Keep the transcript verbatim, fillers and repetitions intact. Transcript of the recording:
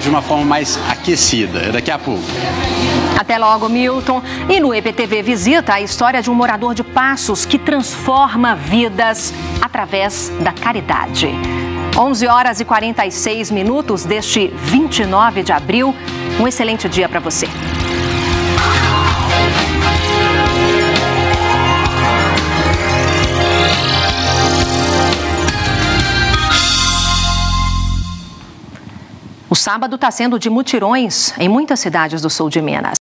de uma forma mais aquecida. Daqui a pouco. Até logo, Milton. E no E P T V Visita, a história de um morador de Passos que transforma vidas através da caridade. onze horas e quarenta e seis minutos deste vinte e nove de abril. Um excelente dia para você. O sábado está sendo de mutirões em muitas cidades do sul de Minas.